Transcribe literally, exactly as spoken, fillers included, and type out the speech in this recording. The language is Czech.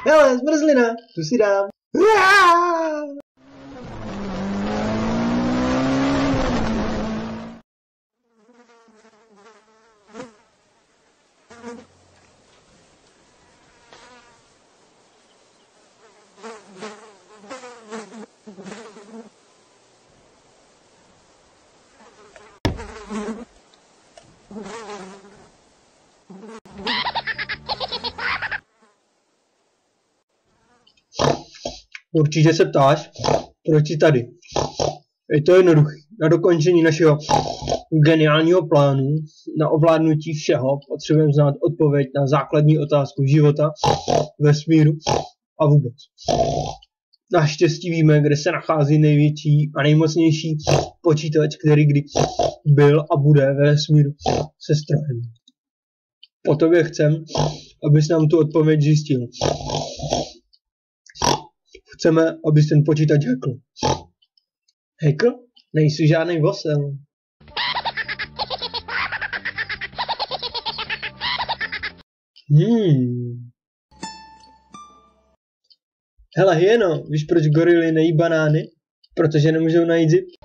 Hele, zmrzlina, tu si dám. Určitě se ptáš, proč jsi tady. Je to jednoduché. Na dokončení našeho geniálního plánu, na ovládnutí všeho, potřebujeme znát odpověď na základní otázku života, vesmíru a vůbec. Naštěstí víme, kde se nachází největší a nejmocnější počítač, který kdy byl a bude ve vesmíru se strojem. Po tobě chcem, abys nám tu odpověď zjistil. Chceme, abys ten počítač hackl. Hackl? Nejsi žádný vosel. Hmm. Hele hyeno, víš proč gorily nejí banány? Protože nemůžou najít zip.